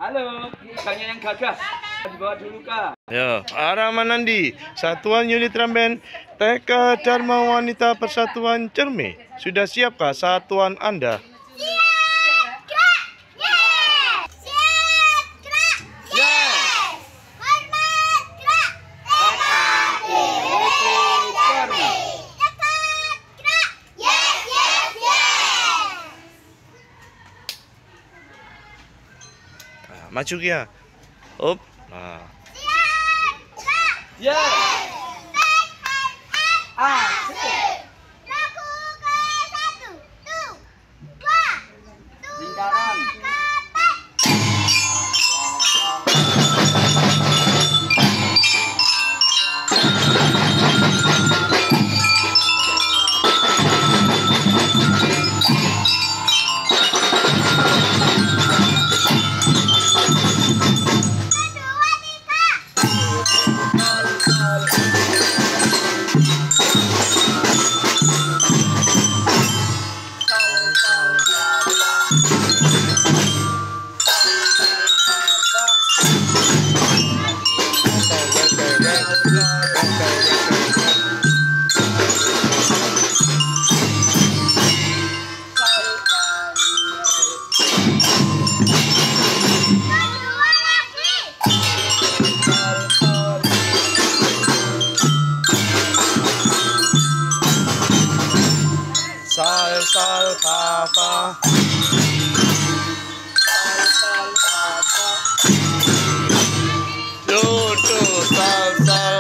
Halo, tanya yang gagah. Dibawa dulu, Kak. Ya, arah Manandi, Satuan Unit Ramben TK Dharma Wanita Persatuan Cermi. Sudah siapkah satuan Anda? Nah, maju ya. Up. Nah. Ya. Lingkaran. Sol sol fa fa. Sol fa fa. Do do sol sol.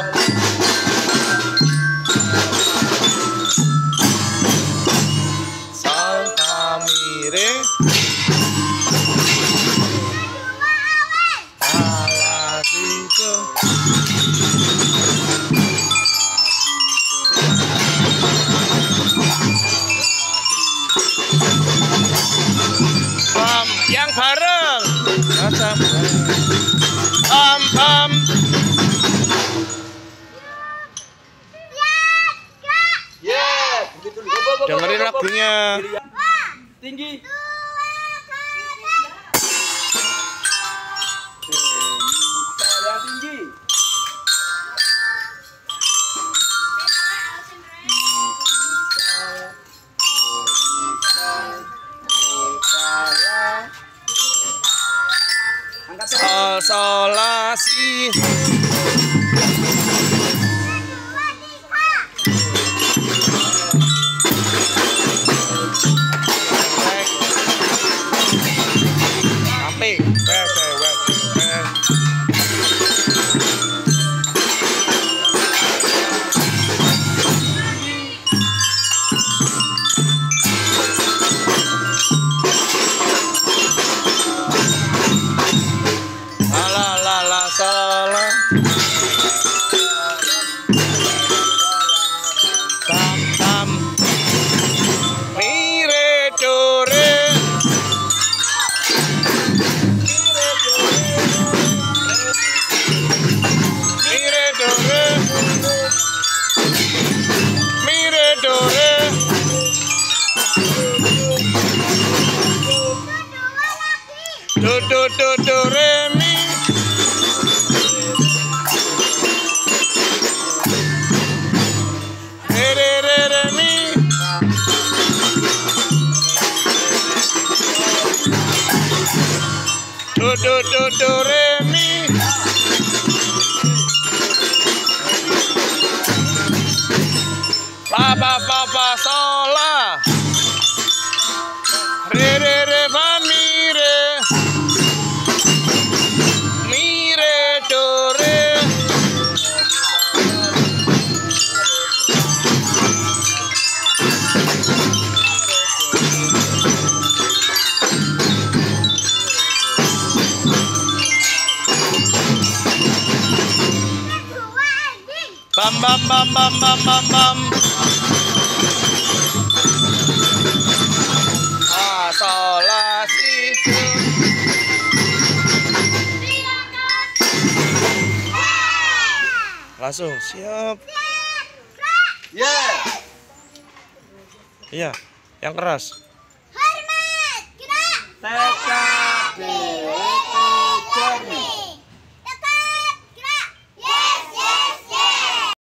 Sol fa mi re. La si do. Yang bareng dengerin lagunya Tinggi. Yang tinggi. sol sol la si. Sampai salah tam tam mi re do re mi re do re mi re do re do do do do re mi. Do do do re mi. Fa fa fa fa sol la. Re re re fa mi re. Mi re do re. Bam bam bam bam bam bam bam. Sol la si do. Langsung siap. Ya. Iya, yang keras. TKD.